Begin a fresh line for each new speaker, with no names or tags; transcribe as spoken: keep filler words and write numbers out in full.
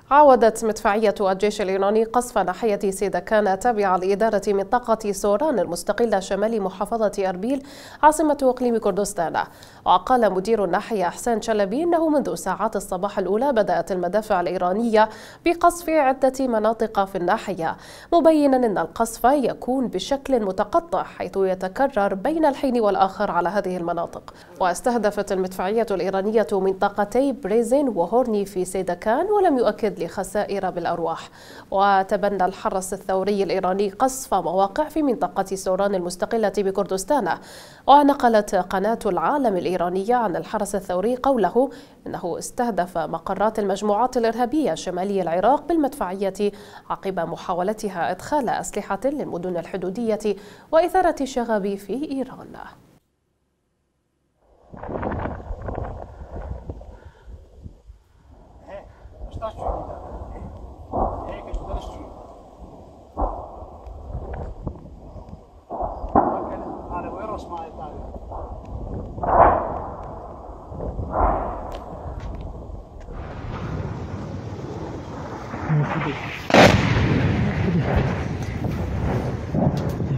عاودت مدفعية الجيش الإيراني قصف ناحية سيداكان التابعة لإدارة منطقة سوران المستقلة شمال محافظة أربيل عاصمة إقليم كردستان. وقال مدير الناحية حسين شلبي أنه منذ ساعات الصباح الأولى بدأت المدافع الإيرانية بقصف عدة مناطق في الناحية، مبينا أن القصف يكون بشكل متقطع حيث يتكرر بين الحين والآخر على هذه المناطق. واستهدفت المدفعية الإيرانية منطقتي بريزين وهورني في سيداكان ولم يؤكد لخسائر بالأرواح. وتبنى الحرس الثوري الإيراني قصف مواقع في منطقة سوران المستقلة بكردستان. ونقلت قناة العالم الإيرانية عن الحرس الثوري قوله إنه استهدف مقرات المجموعات الإرهابية شمالي العراق بالمدفعية عقب محاولتها إدخال أسلحة للمدن الحدودية وإثارة الشغب في إيران.
Thank you.